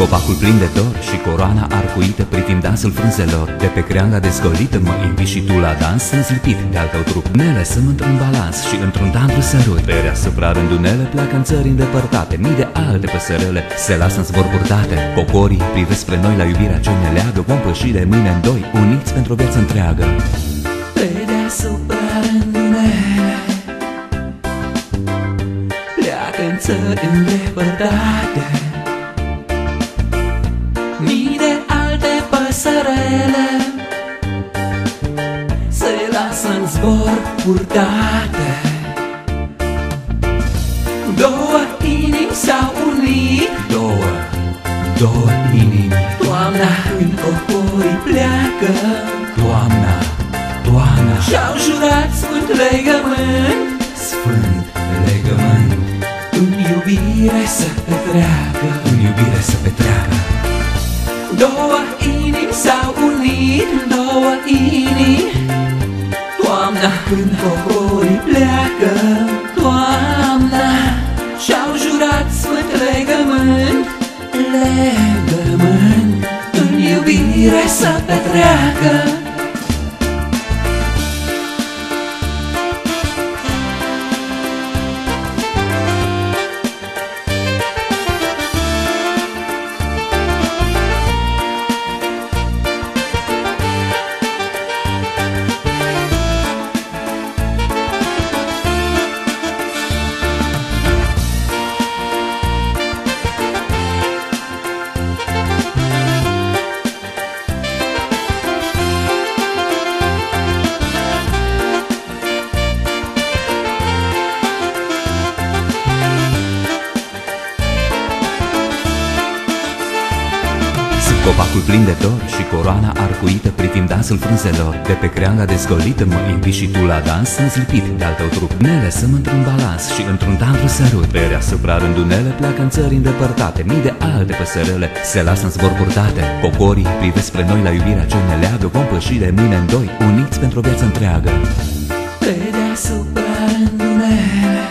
copacul plin de dor și coroana arcuită privind dansul frunzelor. De pe creanga dezgolită mă invit și tu la dans, sunt zlipit de-al tău trup. Ne lăsăm într-un balans și într-un tandru sărut. Pe deasupra rândunele pleacă în țări îndepărtate. Mii de alte păsărele se lasă în zbor purtate. Poporii privesc spre noi la iubirea ce ne leagă. Vom păși de mâine în doi, uniți pentru o viață întreagă. Pe deasupra rândunele pleacă în țări îndepărtate. Mii de alte păsărele se lasă în zbor purtate. Două inimi s-au unit, Două inimi. toamna când poporii pleacă, Toamna și-au jurat sfânt legământ, Sfânt legământ. în iubire să petreacă. În iubire să petreacă. Două inimi s-au unit, două inimi. Toamna când poporii pleacă, toamna, și-au jurat sfânt legământ, în iubire să petreacă. Copacul plin de dor și coroana arcuită privind dansul frunzelor. De pe creanga dezgolită mă invit și tu la dans, sunt zlipit de-al tău trup. Ne lăsăm într-un balans și într-un tandru sărut. Pe deasupra rândunele pleacă în țări îndepărtate. Mii de alte păsărele se lasă în zbor purtate. Poporii privesc spre noi la iubirea ce ne leagă. Vom păși de mâine în doi, uniți pentru o viață întreagă. Pe deasupra rândunele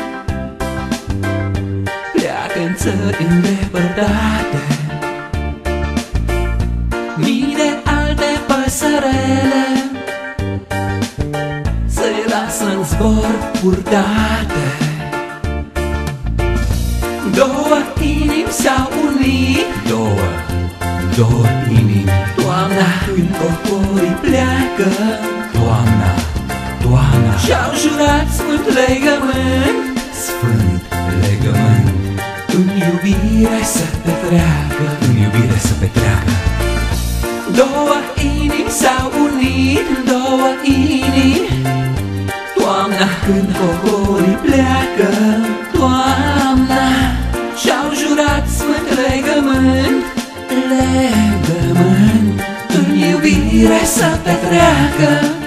pleacă în țări îndepărtate. Mii de alte păsărele se lasă în zbor purtate. Două inimi s-au unit, Două inimi. toamna când poporii pleacă, Toamna și-au jurat sfânt legământ, Sfânt legământ. în iubire să petreacă. În iubire să petreacă. Două inimi s-au unit, două inimi. Toamna când poporii pleacă, toamna, și-au jurat sfânt legământ, în iubire să petreacă.